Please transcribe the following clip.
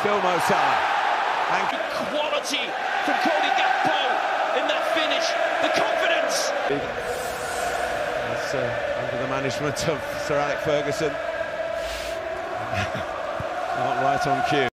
Still Mo Salah. And quality from Cody Gakpo in that finish. The confidence. That's under the management of Sir Alex Ferguson. Not right on cue.